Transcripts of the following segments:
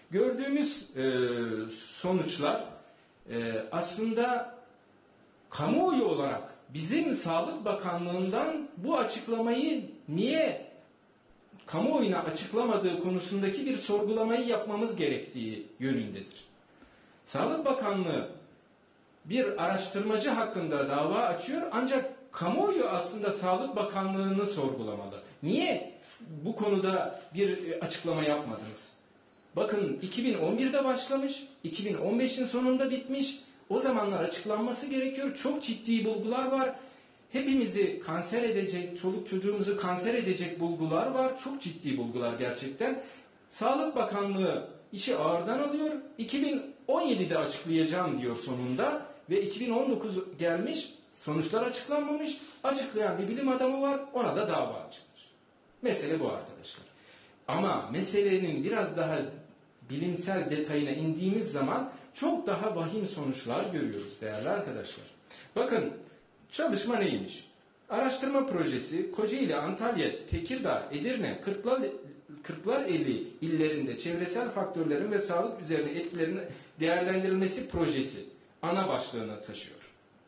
Gördüğümüz sonuçlar aslında kamuoyu olarak bizim Sağlık Bakanlığı'ndan bu açıklamayı niye kamuoyuna açıklamadığı konusundaki bir sorgulamayı yapmamız gerektiği yönündedir. Sağlık Bakanlığı bir araştırmacı hakkında dava açıyor ancak kamuoyu aslında Sağlık Bakanlığı'nı sorgulamalı. Niye bu konuda bir açıklama yapmadınız? Bakın 2011'de başlamış, 2015'in sonunda bitmiş. O zamanlar açıklanması gerekiyor. Çok ciddi bulgular var. Hepimizi kanser edecek, çoluk çocuğumuzu kanser edecek bulgular var. Çok ciddi bulgular gerçekten. Sağlık Bakanlığı işi ağırdan alıyor. 2017'de açıklayacağım diyor sonunda. Ve 2019 gelmiş, sonuçlar açıklanmamış. Açıklayan bir bilim adamı var, ona da dava açılmış. Mesele bu arkadaşlar. Ama meselenin biraz daha bilimsel detayına indiğimiz zaman çok daha vahim sonuçlar görüyoruz değerli arkadaşlar. Bakın çalışma neymiş? Araştırma projesi Kocaeli, Antalya, Tekirdağ, Edirne, Kırklareli illerinde çevresel faktörlerin ve sağlık üzerine etkilerinin değerlendirilmesi projesi ana başlığını taşıyor.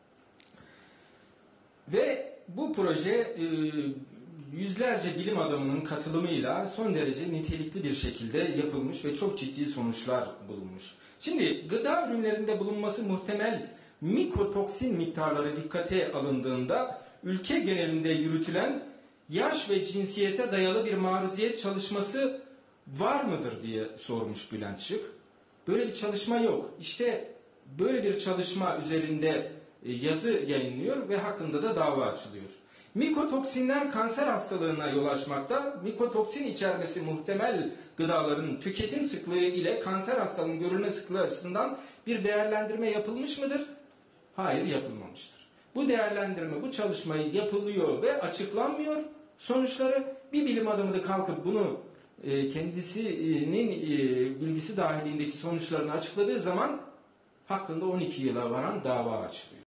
Ve bu proje yüzlerce bilim adamının katılımıyla son derece nitelikli bir şekilde yapılmış ve çok ciddi sonuçlar bulunmuş. Şimdi gıda ürünlerinde bulunması muhtemel mikotoksin miktarları dikkate alındığında ülke genelinde yürütülen yaş ve cinsiyete dayalı bir maruziyet çalışması var mıdır diye sormuş Bülent Şık. Böyle bir çalışma yok. İşte böyle bir çalışma üzerinde yazı yayınlıyor ve hakkında da dava açılıyor. Mikotoksinler kanser hastalığına yol açmakta. Mikotoksin içermesi muhtemel gıdaların tüketim sıklığı ile kanser hastalığının görülme sıklığı açısından bir değerlendirme yapılmış mıdır? Hayır, yapılmamıştır. Bu değerlendirme, bu çalışmayı yapılıyor ve açıklanmıyor. Sonuçları bir bilim adamı da kalkıp bunu kendisinin bilgisi dahilindeki sonuçlarını açıkladığı zaman hakkında 12 yıla varan dava açılıyor.